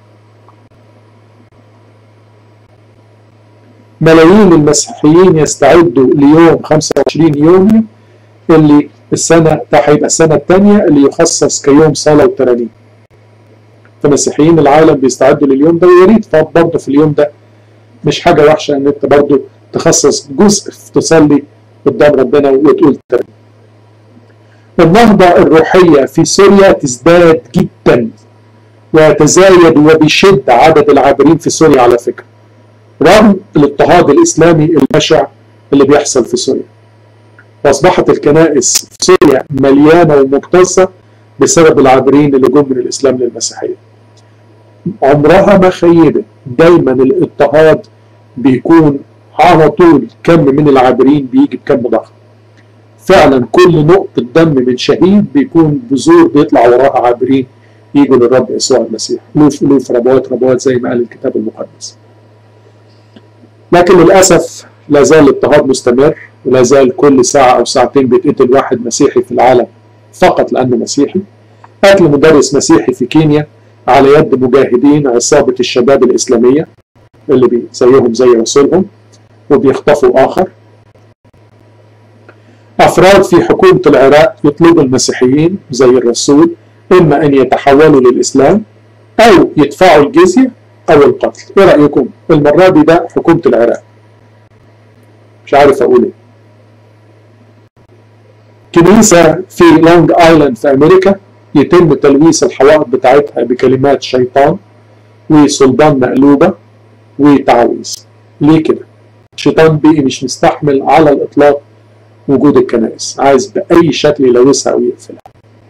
[SPEAKER 1] ملايين المسيحيين يستعدوا ليوم خمسة وعشرين يونيو اللي السنة ده هيبقى السنة الثانية اللي يخصص كيوم صلاة وترانيم. فمسيحيين العالم بيستعدوا لليوم ده، ويا ريت برضه في اليوم ده مش حاجة وحشة إن أنت برضه تخصص جزء تصلي قدام ربنا وتقول ترانيم. النهضة الروحية في سوريا تزداد جدا ويتزايد وبشدة عدد العابرين في سوريا على فكرة، رغم الاضطهاد الإسلامي البشع اللي بيحصل في سوريا. وأصبحت الكنائس في سوريا مليانة ومكتظة بسبب العابرين اللي جم من الإسلام للمسيحية. عمرها ما خيبت، دايما الاضطهاد بيكون على طول كم من العابرين بيجي بكم ضخم. فعلا كل نقطة دم من شهيد بيكون بذور بيطلع وراها عابرين يجوا للرب يسوع المسيح، ألوف ألوف ربوات ربوات زي ما قال الكتاب المقدس. لكن للأسف لا زال الاضطهاد مستمر، ولا زال كل ساعة أو ساعتين بيتقتل واحد مسيحي في العالم فقط لأنه مسيحي. قتل مدرس مسيحي في كينيا على يد مجاهدين عصابة الشباب الإسلامية اللي بي زيهم زي رسولهم وبيخطفوا آخر. أفراد في حكومة العراق يطلبوا المسيحيين زي الرسول إما أن يتحولوا للإسلام أو يدفعوا الجزية أو القتل. إيه رأيكم؟ المرة دي ده حكومة العراق، مش عارف أقول إيه. كنيسة في لونج آيلاند في أمريكا يتم تلويث الحوائط بتاعتها بكلمات شيطان وصلبان مقلوبة وتعويذ. ليه كده؟ الشيطان بقي مش مستحمل على الإطلاق وجود الكنائس، عايز بأي شكل يلوثها أو يقفلها.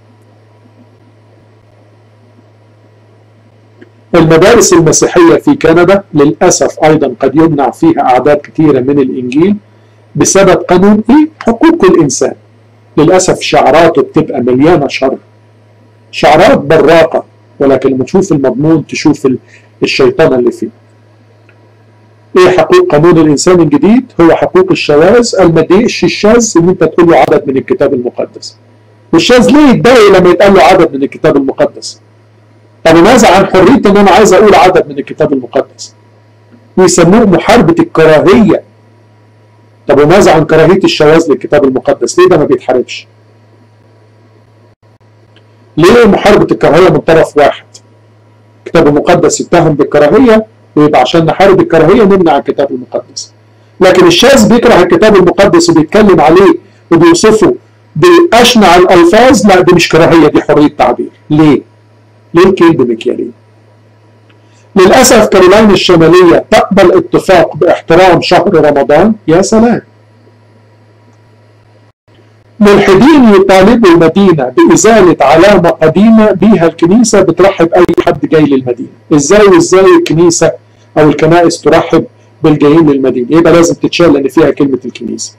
[SPEAKER 1] المدارس المسيحية في كندا للأسف أيضا قد يمنع فيها أعداد كثيرة من الإنجيل بسبب قانون إيه؟ حقوق الإنسان. للأسف شعاراته بتبقى مليانة شر، شعارات براقة، ولكن لما تشوف المضمون تشوف الشيطان اللي فيه. ايه حقوق قانون الانسان الجديد؟ هو حقوق الشواذ المديش الشاذ ان انت تقول له عدد من الكتاب المقدس. والشاذ ليه يتضايق لما يتقال له عدد من الكتاب المقدس؟ طب ماذا عن حريتي ان انا عايز اقول عدد من الكتاب المقدس؟ ويسموه محاربة الكراهية. طب وماذا عن كراهية الشواذ للكتاب المقدس؟ ليه ده ما بيتحاربش؟ ليه محاربة الكراهية من طرف واحد؟ الكتاب المقدس يتهم بالكراهية، ويبقى عشان نحارب الكراهية نمنع الكتاب المقدس. لكن الشاذ بيكره الكتاب المقدس وبيتكلم عليه وبيوصفه بأشنع الألفاظ، لا دي مش كراهية، دي حرية تعبير. ليه؟ ليه الكلب مكيالين؟ للأسف كارولاين الشمالية تقبل اتفاق باحترام شهر رمضان. يا سلام. ملحدين يطالبوا المدينة بإزالة علامة قديمة بيها الكنيسة بترحب أي حد جاي للمدينة. إزاي وإزاي الكنيسة أو الكنائس ترحب بالجايين للمدينة؟ يبقى لازم تتشال لأن فيها كلمة الكنيسة.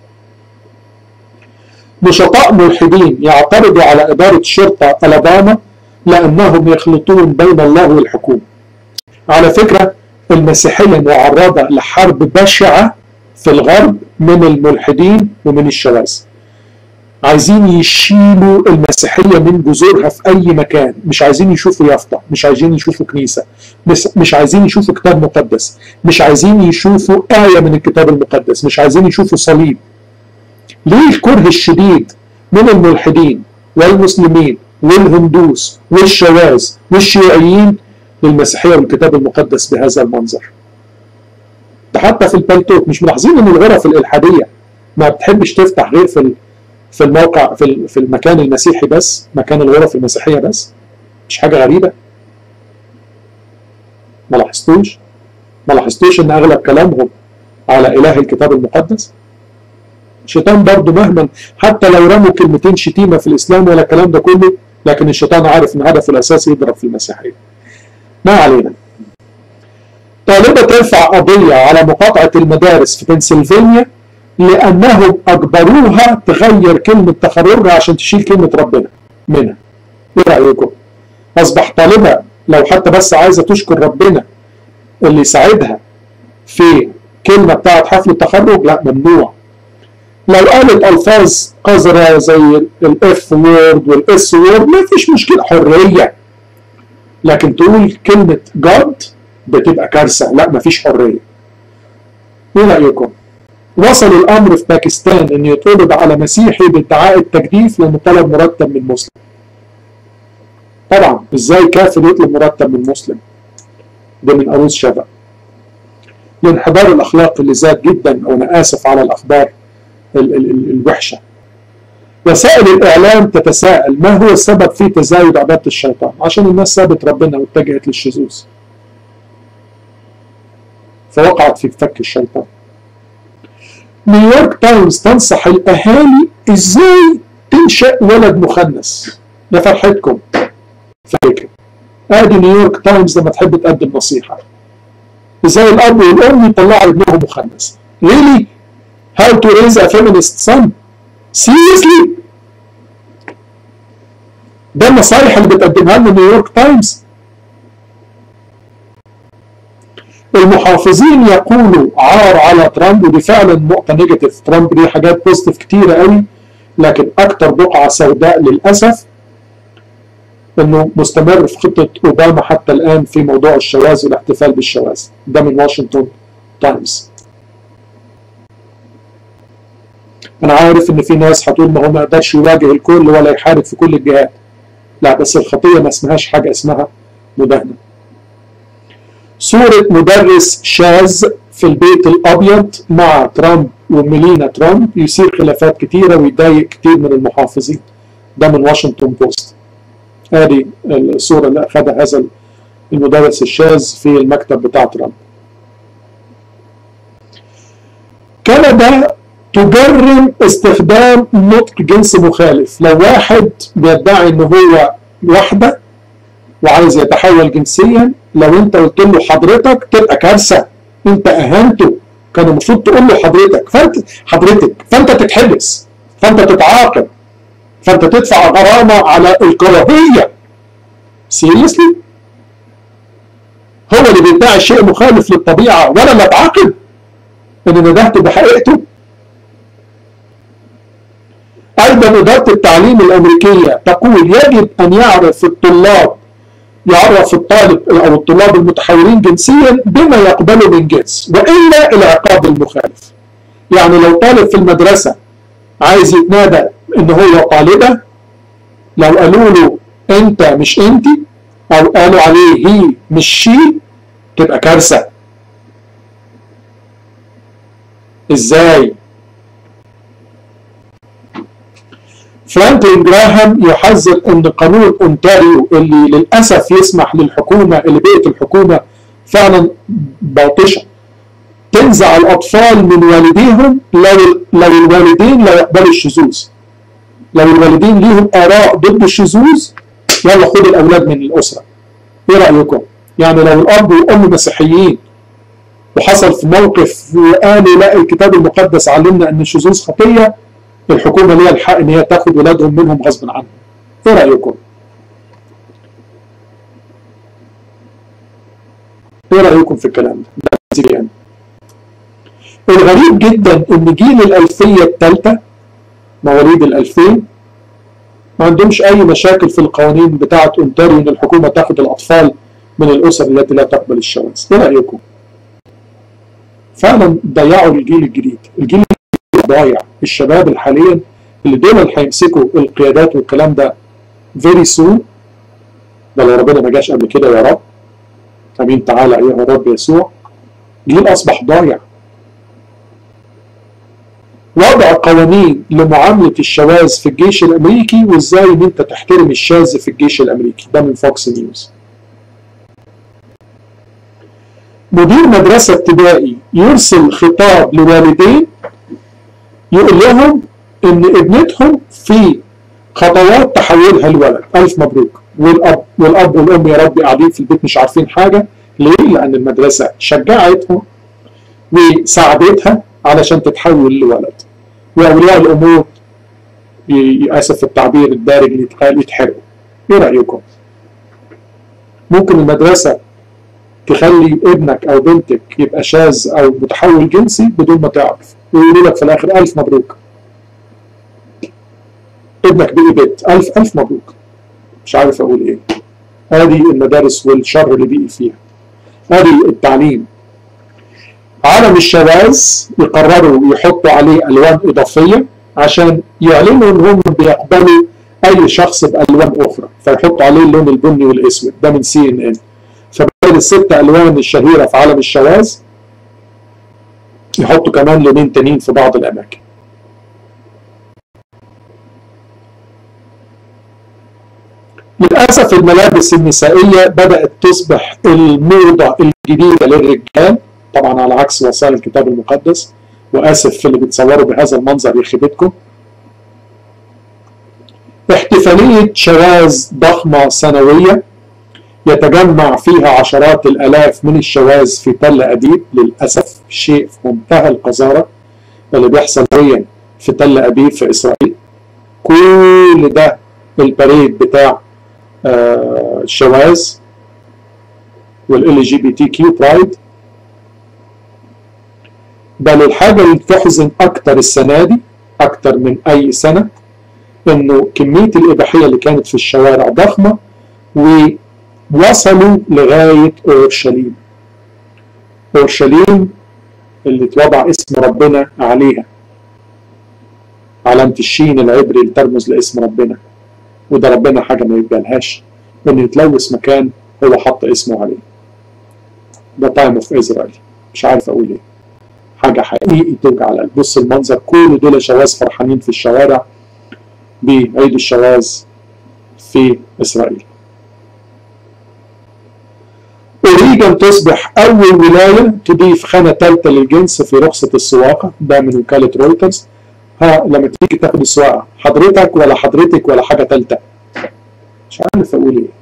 [SPEAKER 1] نشطاء ملحدين يعترضوا على إدارة الشرطة ألاباما لأنهم يخلطون بين الله والحكومة. على فكرة المسيحية معرضة لحرب بشعة في الغرب من الملحدين ومن الشواذ. عايزين يشيلوا المسيحية من جذورها في أي مكان، مش عايزين يشوفوا يافطة، مش عايزين يشوفوا كنيسة، مش, مش عايزين يشوفوا كتاب مقدس، مش عايزين يشوفوا آية من الكتاب المقدس، مش عايزين يشوفوا صليب. ليه الكره الشديد من الملحدين والمسلمين والهندوس والشواذ والشيوعيين للمسيحية والكتاب المقدس بهذا المنظر؟ ده حتى في البلتوك مش ملاحظين ان الغرف الإلحادية ما بتحبش تفتح غير في في الموقع في في المكان المسيحي بس، مكان الغرف المسيحية بس؟ مش حاجة غريبة؟ ما لاحظتوش؟ ما لاحظتوش ان اغلب كلامهم على اله الكتاب المقدس؟ الشيطان برضه مهما حتى لو رموا كلمتين شتيمة في الاسلام ولا الكلام ده كله، لكن الشيطان عارف ان هدفه الاساسي يضرب في المسيحية. ما علينا. طالبة ترفع قضية على مقاطعة المدارس في بنسلفانيا لأنهم أجبروها تغير كلمة تخرجها عشان تشيل كلمة ربنا منها. إيه رأيكم؟ أصبح طالبة لو حتى بس عايزة تشكر ربنا اللي يساعدها في كلمة بتاعت حفل التخرج، لا ممنوع. لو قالت ألفاظ قذرة زي الإف وورد والإس وورد ما فيش مشكلة، حرية. لكن تقول كلمة جاد بتبقى كارثة، لا ما فيش حرية. إيه رأيكم؟ وصل الأمر في باكستان أن يتقبض على مسيحي بادعاء التجديف لأنه طلب مرتب من مسلم. طبعا إزاي كافر يطلب مرتب من مسلم؟ ده من أروس شفا. الانحدار الأخلاقي اللي زاد جدا، وأنا آسف على الأخبار ال ال ال الوحشة. وسائل الإعلام تتساءل ما هو السبب في تزايد عبادة الشيطان؟ عشان الناس سابت ربنا واتجهت للشذوذ، فوقعت في فك الشيطان. نيويورك تايمز تنصح الأهالي إزاي تنشأ ولد مخنث. يا فرحتكم فكرة. آدي نيويورك تايمز لما تحب تقدم نصيحة إزاي الأب والأم يطلعوا ابنهم مخنث. Really? How to raise a feminist son? Seriously? ده النصايح اللي بتقدمها لنا نيويورك تايمز؟ المحافظين يقولوا عار على ترامب، ودي فعلا نقطة نيجاتيف. ترامب ليه حاجات بوزيتيف كتيرة قوي، لكن أكتر بقعة سوداء للأسف إنه مستمر في خطة أوباما حتى الآن في موضوع الشواذ والاحتفال بالشواذ. ده من واشنطن تايمز. أنا عارف إن في ناس هتقول ما هو ما يقدرش يواجه الكل ولا يحارب في كل الجهات. لا، بس الخطية ما اسمهاش حاجة اسمها مداهنة. صورة مدرس شاذ في البيت الأبيض مع ترامب وميلينا ترامب يثير خلافات كتيرة ويضايق كتير من المحافظين. ده من واشنطن بوست. هذه الصورة اللي أخذها هذا المدرس الشاذ في المكتب بتاع ترامب. كندا تجرم استخدام نطق جنس مخالف. لو واحد بيدعي ان هو واحدة وعايز يتحول جنسيا، لو انت قلت له حضرتك تبقى كارثة. انت اهنته، كان المفروض تقول له حضرتك، فانت حضرتك فانت تتحبس، فانت تتعاقب، فانت تدفع غرامة على الكراهية. سيريسلي؟ هو اللي بيدعي شيء مخالف للطبيعة وانا اللي اتعاقب ان ندهته بحقيقته؟ أيضا إدارة التعليم الأمريكية تقول يجب أن يعرف الطلاب يعرف الطالب أو الطلاب المتحولين جنسيا بما يقبله من جنس، وإلا العقاب المخالف. يعني لو طالب في المدرسة عايز يتنادى إن هو طالبة، لو قالوا له انت مش انت، او قالوا عليه هي مش شي، تبقى كارثه. ازاي؟ فرانكلين جراهام يحذر ان قانون اونتاريو اللي للاسف يسمح للحكومه اللي بقت الحكومه فعلا باطشه تنزع الاطفال من والديهم لو لو الوالدين لا يقبلوا الشذوذ. لو الوالدين ليهم اراء ضد الشذوذ، يلا خد الاولاد من الاسره. ايه رايكم؟ يعني لو الاب والام مسيحيين وحصل في موقف وقالوا لا الكتاب المقدس علمنا ان الشذوذ خطيه، الحكومه ليها الحق ان هي تاخد ولادهم منهم غصب عنهم. ايه رايكم؟ ايه رايكم في الكلام ده؟ ده يعني. الغريب جدا ان جيل الالفيه الثالثه مواليد الألفين ما عندهمش اي مشاكل في القوانين بتاعه اونتاريو ان الحكومه تاخد الاطفال من الاسر التي لا تقبل الشواذ. ايه رايكم؟ فعلا ضيعوا الجيل الجديد، الجيل الجديد ضايع. الشباب الحاليا اللي دول اللي هيمسكوا القيادات والكلام ده فيري سون، ده لو ربنا ما جاش قبل كده يا رب، امين تعالى ايها الرب يسوع. جيل اصبح ضايع. وضع قوانين لمعامله الشواذ في الجيش الامريكي، وازاي ان انت تحترم الشاذ في الجيش الامريكي. ده من فوكس نيوز. مدير مدرسة ابتدائي يرسل خطاب لوالدين يقول لهم ان ابنتهم في خطوات تحولها الولد، الف مبروك. والاب والاب والام يا رب قاعدين في البيت مش عارفين حاجه. ليه؟ لان المدرسه شجعتهم وساعدتها علشان تتحول لولد. واولياء الامور اسف في التعبير الدارج اللي يتقال يتحرقوا. ايه رايكم؟ ممكن المدرسه تخلي ابنك او بنتك يبقى شاذ او متحول جنسي بدون ما تعرف، ويقولوا لك في الاخر الف مبروك. ابنك بقي بيت، الف الف مبروك. مش عارف اقول ايه. هذه المدارس والشر اللي بقي فيها. هذه التعليم. عالم الشواذ يقرروا يحطوا عليه الوان اضافيه عشان يعلنوا ان هم بيقبلوا اي شخص بالوان اخرى، فيحطوا عليه اللون البني والاسود. ده من سي ان ان. فبدل الست الوان الشهيره في عالم الشواذ يحطوا كمان لونين تانيين في بعض الاماكن. للاسف الملابس النسائيه بدات تصبح الموضه الجديده للرجال، طبعا على عكس وسائل الكتاب المقدس. واسف في اللي بتصوروا بهذا المنظر يخيبتكم. احتفاليه شواذ ضخمه سنويه يتجمع فيها عشرات الالاف من الشواذ في تل ابيب. للاسف شيء في منتهى القذاره اللي بيحصل حاليا في تل ابيب في اسرائيل. كل ده البريد بتاع آه الشواذ والال جي بي تي كيو برايد. بل الحاجه اللي تحزن اكتر السنه دي اكتر من اي سنه انه كميه الاباحيه اللي كانت في الشوارع ضخمه، ووصلوا لغايه اورشليم. اورشليم اللي اتوضع اسم ربنا عليها، علامه الشين العبري اللي ترمز لاسم ربنا. وده ربنا حاجه ما يقبلهاش ان يتلوث مكان هو حط اسمه عليه. ده تايم اوف اسرائيل. مش عارف اقول ايه. حاجه حقيقي توجع القلب. بص المنظر، كل دول شواذ فرحانين في الشوارع بعيد الشواذ في اسرائيل. اوريجون تصبح اول ولايه تضيف خانه ثالثه للجنس في رخصه السواقه. ده من وكاله رويترز. ها لما تيجي تاخد السواقه حضرتك ولا حضرتك ولا حاجه ثالثه. مش عارف اقول ايه.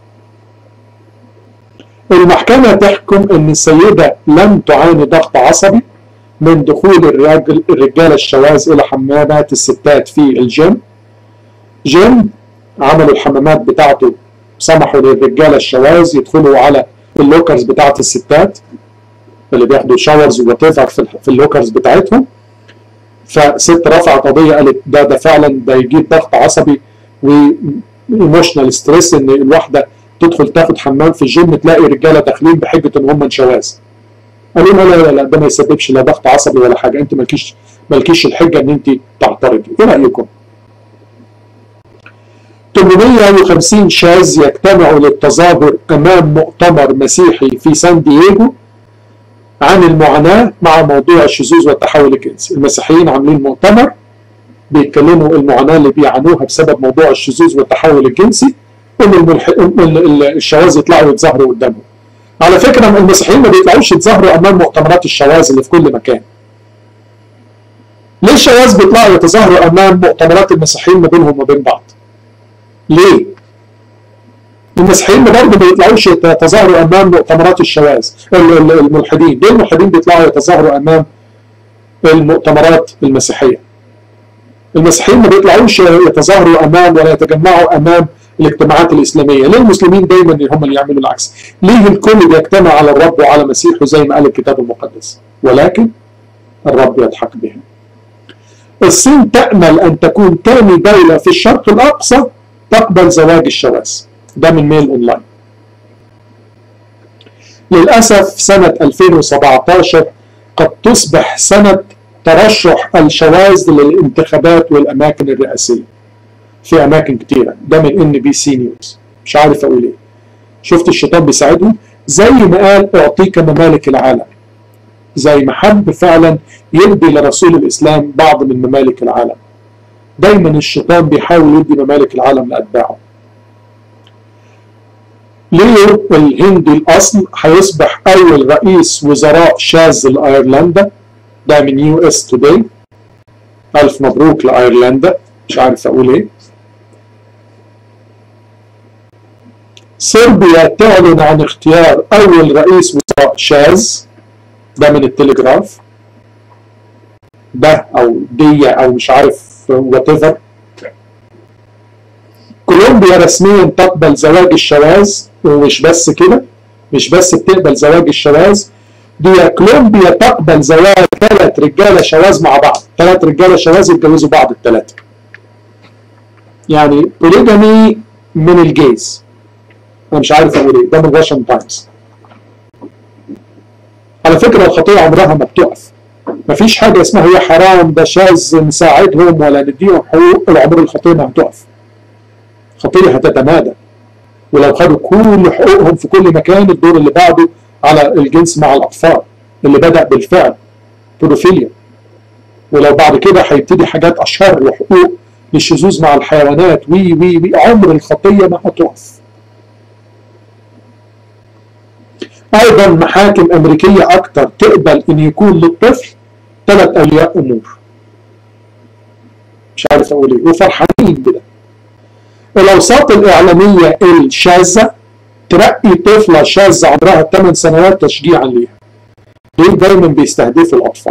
[SPEAKER 1] المحكمه تحكم ان السيده لم تعاني ضغط عصبي من دخول الرجال الرجاله الشواذ الى حمامات الستات في الجيم. جيم عملوا الحمامات بتاعته، سمحوا للرجاله الشواذ يدخلوا على اللوكرز بتاعت الستات اللي بياخدوا شاورز وات في اللوكرز بتاعتهم. فست رفعت قضيه قالت ده ده فعلا ده يجيب ضغط عصبي وايموشنال ستريس ان الواحده تدخل تاخد حمام في الجيم تلاقي رجاله داخلين بحجه ان هم شواذ. قالوا لا لا لا ده ما يسببش لا ضغط عصبي ولا حاجه، انت مالكيش مالكيش الحجه ان انت تعترضي. ايه رايكم؟ ثمانمائة وخمسين شاذ يجتمعوا للتظاهر أمام مؤتمر مسيحي في سان دييغو عن المعاناة مع موضوع الشذوذ والتحول الجنسي. المسيحيين عاملين مؤتمر بيتكلموا المعاناة اللي بيعانوها بسبب موضوع الشذوذ والتحول الجنسي، ان الملح... الشواذ يطلعوا يتظاهروا قدامهم. على فكرة المسيحيين ما بيطلعوش يتظاهروا امام مؤتمرات الشواذ اللي في كل مكان. ليه الشواذ بيطلعوا يتظاهروا امام مؤتمرات المسيحيين ما بينهم وبين بعض؟ ليه؟ المسيحيين برضه ما بيطلعوش يتظاهروا امام مؤتمرات الشواذ الملحدين. ليه الملحدين بيطلعوا يتظاهروا امام المؤتمرات المسيحيه؟ المسيحيين ما بيطلعوش يتظاهروا امام ولا يتجمعوا امام الاجتماعات الاسلاميه. ليه المسلمين دايما هم اللي يعملوا العكس؟ ليه الكل بيجتمع على الرب وعلى مسيحه زي ما قال الكتاب المقدس؟ ولكن الرب يضحك بهم. الصين تأمل أن تكون ثاني دولة في الشرق الأقصى تقبل زواج الشواذ. ده من ميل أونلاين. للأسف سنة ألفين وسبعة عشر قد تصبح سنة ترشح الشواذ للانتخابات والأماكن الرئاسية في أماكن كتيرة. ده من إن بي سي نيوز. مش عارف أقول إيه. شفت الشيطان بيساعدهم؟ زي ما قال أعطيك ممالك العالم، زي ما حب فعلا يدي لرسول الإسلام بعض من ممالك العالم. دايما الشيطان بيحاول يدي ممالك العالم لأتباعه. ليو الهندي الأصل هيصبح أول رئيس وزراء شاذ لأيرلندا. ده من يو اس توداي. ألف مبروك لأيرلندا. مش عارف أقول إيه. صربيا تعلن عن اختيار أول رئيس وزراء شاذ. ده من التليجراف. ده أو دي أو مش عارف whatever. كولومبيا رسميا تقبل زواج الشواذ. ومش بس كده، مش بس بتقبل زواج الشواذ، دي كولومبيا تقبل زواج ثلاث رجاله شواذ مع بعض. ثلاث رجاله شواذ يتجوزوا بعض الثلاثه. يعني بوليجامي من الجيز. انا مش عارف اقول ايه. ده من واشنطن تايمز. على فكره الخطيه عمرها ما بتقف. مفيش حاجه اسمها يا حرام ده شاذ نساعدهم ولا نديهم حقوق. العمر الخطيه ما هتقف. الخطيه هتتمادى. ولو خدوا كل حقوقهم في كل مكان، الدور اللي بعده على الجنس مع الأطفال اللي بدأ بالفعل بودوفيليا. ولو بعد كده هيبتدي حاجات أشهر وحقوق للشذوذ مع الحيوانات وي وي وي عمر الخطية ما هتقف. أيضا محاكم أمريكية أكتر تقبل إن يكون للطفل ثلاث أولياء أمور. مش عارف أقول إيه. وفرحانين بده. الأوساط الإعلامية الشاذة ترقي طفلة شاذة عمرها ثمان سنوات تشجيعا ليها. ليه؟ دايما بيستهدفوا الأطفال.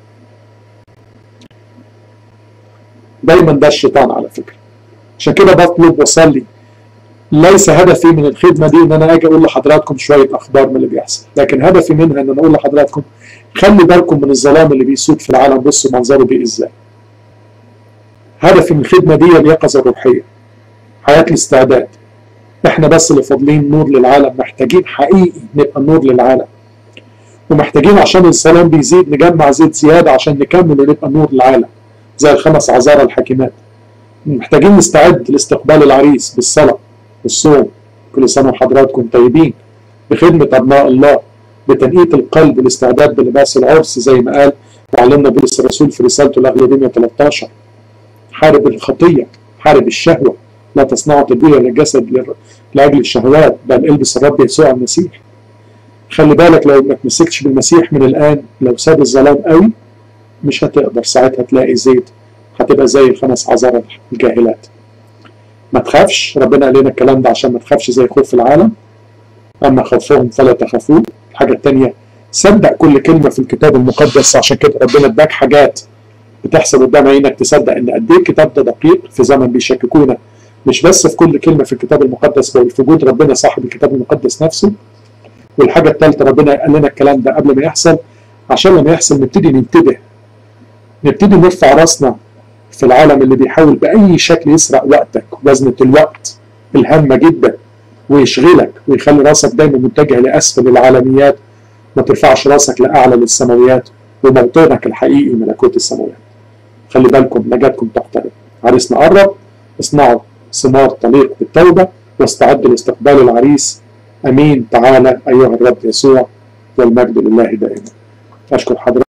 [SPEAKER 1] دايما ده الشيطان على فكرة. عشان كده بطلب وصلي. ليس هدفي من الخدمة دي إن أنا أجي أقول لحضراتكم شوية أخبار من اللي بيحصل، لكن هدفي منها إن أنا أقول لحضراتكم خلي بالكم من الظلام اللي بيسود في العالم. بصوا منظره بيه إزاي. هدفي من الخدمة دي اليقظة الروحية. حياة الاستعداد. احنا بس اللي فاضلين نور للعالم. محتاجين حقيقي نبقى نور للعالم. ومحتاجين عشان الظلام بيزيد نجمع زيت زيادة عشان نكمل ونبقى نور للعالم. زي الخمس عذارى الحاكمات. محتاجين نستعد لاستقبال العريس بالصلاة والصوم. كل سنة وحضراتكم طيبين. بخدمة أبناء الله. بتنقية القلب والاستعداد بلباس العرس زي ما قال معلمنا بولس الرسول في رسالته لأغلاطيين ثلاثة عشر. حارب الخطية. حارب الشهوة. لا تصنعوا تدبير للجسد لأجل الشهوات، بل البس الرب يسوع المسيح. خلي بالك لو ما تمسكتش بالمسيح من الآن، لو ساد الظلام قوي مش هتقدر ساعتها تلاقي زيت. هتبقى زي الخمس عذارى الجاهلات. ما تخافش. ربنا قال لنا الكلام ده عشان ما تخافش زي خوف العالم. أما خوفهم فلا تخافوه. الحاجة التانية صدق كل كلمة في الكتاب المقدس. عشان كده ربنا اداك حاجات بتحصل قدام عينك تصدق ان قد ايه الكتاب ده دقيق في زمن بيشككونا مش بس في كل كلمة في الكتاب المقدس بل في وجود ربنا صاحب الكتاب المقدس نفسه. والحاجة الثالثة ربنا قال لنا الكلام ده قبل ما يحصل عشان لما يحصل نبتدي ننتبه. نبتدي نرفع راسنا في العالم اللي بيحاول بأي شكل يسرق وقتك وزنة الوقت الهامة جدا ويشغلك ويخلي راسك دايما متجه لأسفل العالميات. ما ترفعش راسك لأعلى للسماويات وموطنك الحقيقي ملكوت السماوات. خلي بالكم نجاتكم تقترب. عريسنا قرب. اصنعوا ثمار تليق بالتوبة، واستعد لاستقبال العريس. أمين. تعالى أيها الرب يسوع، والمجد لله دائما. أشكر حضرتك.